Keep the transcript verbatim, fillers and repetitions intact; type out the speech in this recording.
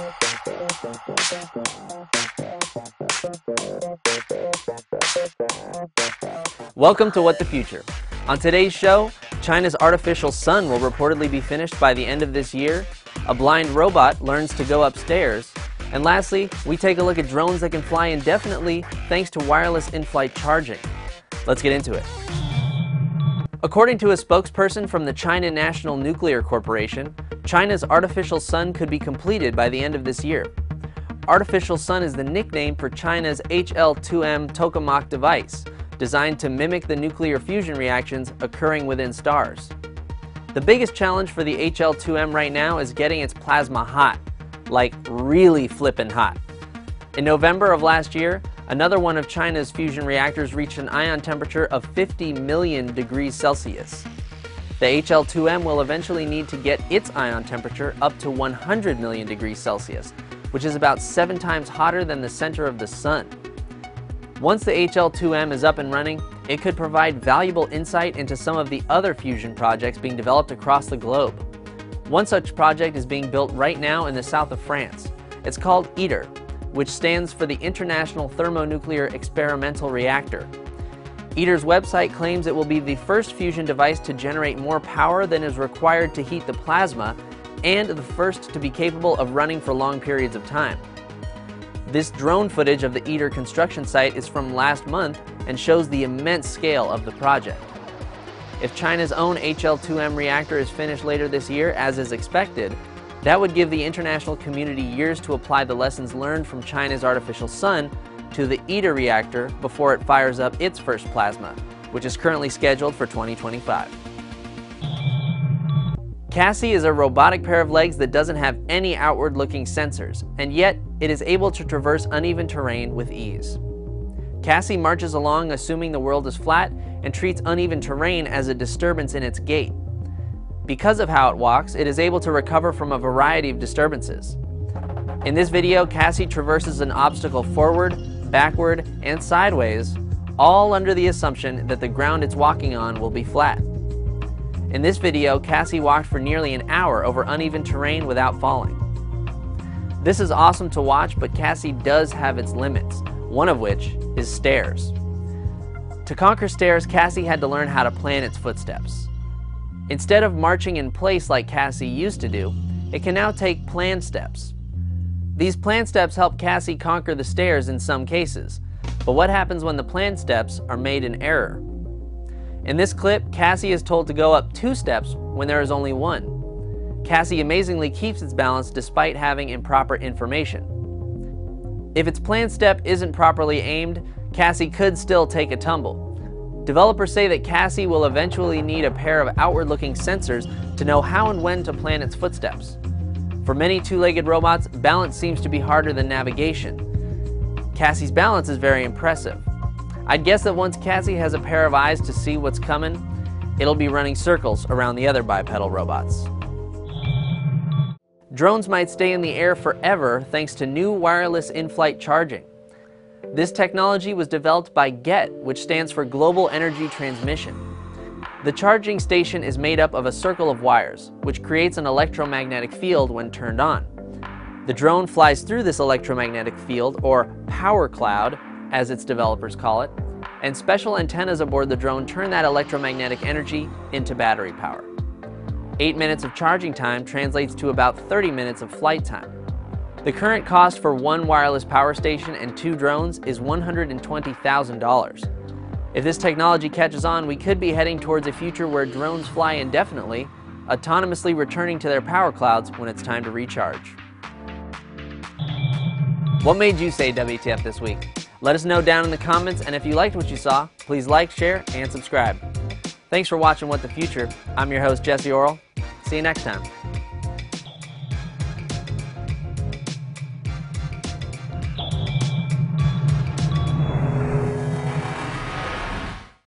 Welcome to What the Future. On today's show, China's artificial sun will reportedly be finished by the end of this year, a blind robot learns to go upstairs, and lastly, we take a look at drones that can fly indefinitely thanks to wireless in-flight charging. Let's get into it. According to a spokesperson from the China National Nuclear Corporation, China's artificial sun could be completed by the end of this year. Artificial sun is the nickname for China's H L two M tokamak device, designed to mimic the nuclear fusion reactions occurring within stars. The biggest challenge for the H L two M right now is getting its plasma hot, like really flippin' hot. In November of last year, another one of China's fusion reactors reached an ion temperature of fifty million degrees Celsius. The H L two M will eventually need to get its ion temperature up to one hundred million degrees Celsius, which is about seven times hotter than the center of the sun. Once the H L two M is up and running, it could provide valuable insight into some of the other fusion projects being developed across the globe. One such project is being built right now in the south of France. It's called ITER, which stands for the International Thermonuclear Experimental Reactor. ITER's website claims it will be the first fusion device to generate more power than is required to heat the plasma, and the first to be capable of running for long periods of time. This drone footage of the ITER construction site is from last month and shows the immense scale of the project. If China's own H L two M reactor is finished later this year, as is expected, that would give the international community years to apply the lessons learned from China's artificial sun to the ITER reactor before it fires up its first plasma, which is currently scheduled for twenty twenty-five. Cassie is a robotic pair of legs that doesn't have any outward-looking sensors, and yet it is able to traverse uneven terrain with ease. Cassie marches along assuming the world is flat and treats uneven terrain as a disturbance in its gait. Because of how it walks, it is able to recover from a variety of disturbances. In this video, Cassie traverses an obstacle forward, backward, and sideways, all under the assumption that the ground it's walking on will be flat. In this video, Cassie walked for nearly an hour over uneven terrain without falling. This is awesome to watch, but Cassie does have its limits, one of which is stairs. To conquer stairs, Cassie had to learn how to plan its footsteps. Instead of marching in place like Cassie used to do, it can now take planned steps. These planned steps help Cassie conquer the stairs in some cases, but what happens when the planned steps are made in error? In this clip, Cassie is told to go up two steps when there is only one. Cassie amazingly keeps its balance despite having improper information. If its planned step isn't properly aimed, Cassie could still take a tumble. Developers say that Cassie will eventually need a pair of outward-looking sensors to know how and when to plan its footsteps. For many two-legged robots, balance seems to be harder than navigation. Cassie's balance is very impressive. I'd guess that once Cassie has a pair of eyes to see what's coming, it'll be running circles around the other bipedal robots. Drones might stay in the air forever thanks to new wireless in-flight charging. This technology was developed by GET, which stands for Global Energy Transmission. The charging station is made up of a circle of wires, which creates an electromagnetic field when turned on. The drone flies through this electromagnetic field, or power cloud, as its developers call it, and special antennas aboard the drone turn that electromagnetic energy into battery power. Eight minutes of charging time translates to about thirty minutes of flight time. The current cost for one wireless power station and two drones is one hundred twenty thousand dollars. If this technology catches on, we could be heading towards a future where drones fly indefinitely, autonomously returning to their power clouds when it's time to recharge. What made you say W T F this week? Let us know down in the comments, and if you liked what you saw, please like, share, and subscribe. Thanks for watching What the Future. I'm your host, Jesse Orrell. See you next time.